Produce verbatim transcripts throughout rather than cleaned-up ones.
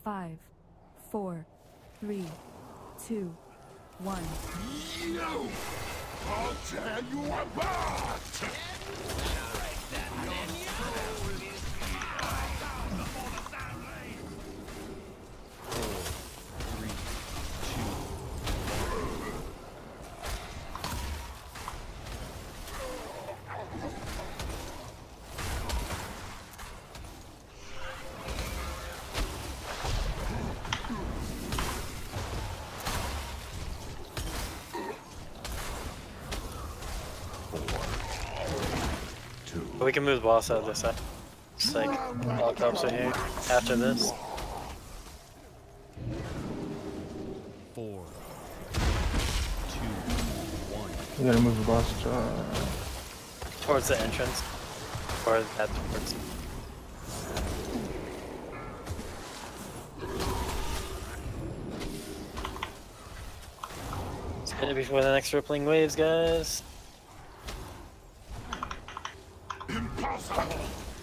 Five, four, three, two, one. No! I'll tear you apart! We can move the boss out of this side. Just like all cops are here after this. Four, two, one. You gotta move the boss uh... Towards the entrance. Or that towards. Let's get it before the next rippling waves, guys. Impossible!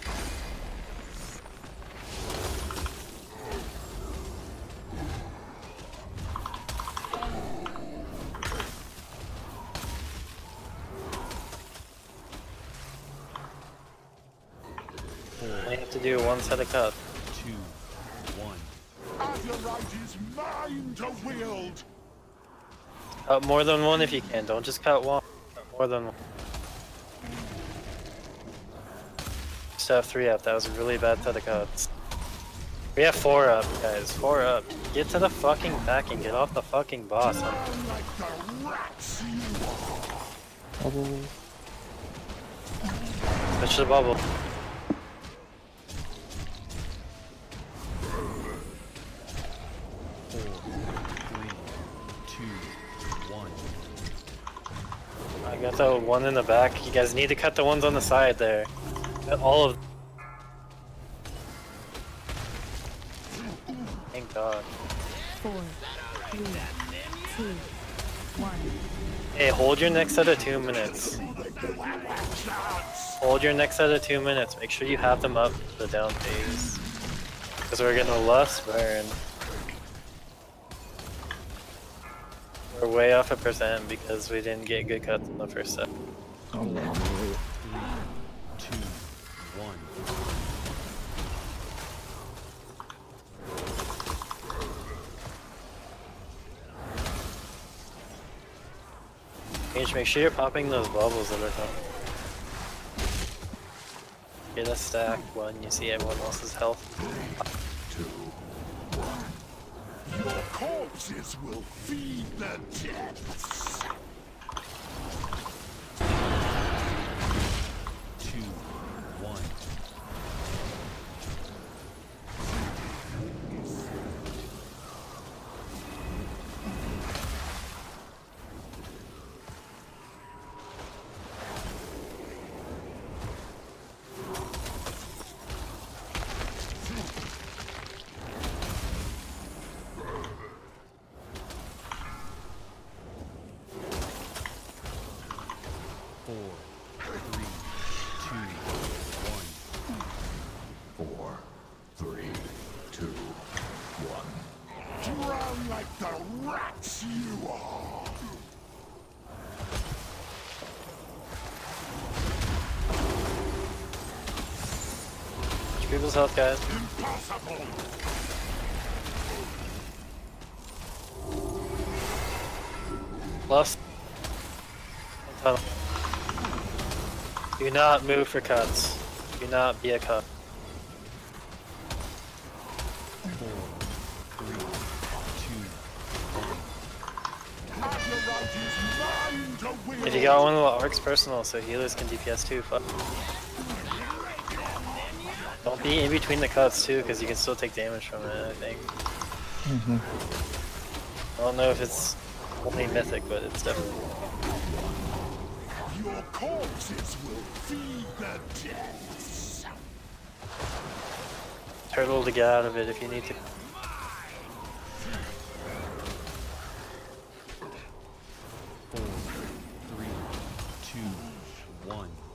We have to do one set of cut. Two, one. Azurite is mine to wield! Cut more than one if you can. Don't just cut one. Cut more than one. Just have three up. That was a really bad set of cuts. We have four up, guys. Four up. Get to the fucking back and get off the fucking boss. Drown like the rats you are! Bubble. Switch the bubble. I got the one in the back. You guys need to cut the ones on the side there. Cut all of. Thank God. Four, three, two, one. Hey, hold your next set of two minutes. Hold your next set of two minutes. Make sure you have them up the down phase. Because we're getting a lust burn. We're way off a percent because we didn't get good cuts in the first set. Oh, no. Three, two, one. Paige, make sure you're popping those bubbles that are coming. Get a stack when you see everyone else's health. Two, one. Your corpses will feed the depths! Two, one. Four, three, two, one. Four, three, two, one. Drown like the rats you are! Watch people's health, guys. Impossible! Left. Tunnel. Do not move for cuts. Do not be a cut. Four, three, two, one. Azurite is mine to wield! If you got one of the orcs, personal, so healers can D P S too. Fuck. Don't be in between the cuts too, because you can still take damage from it, I think. Mm-hmm. I don't know if it's only mythic, but it's definitely. Your corpses will feed the depths! Turtle to get out of it if you need to. Four, three, two, one.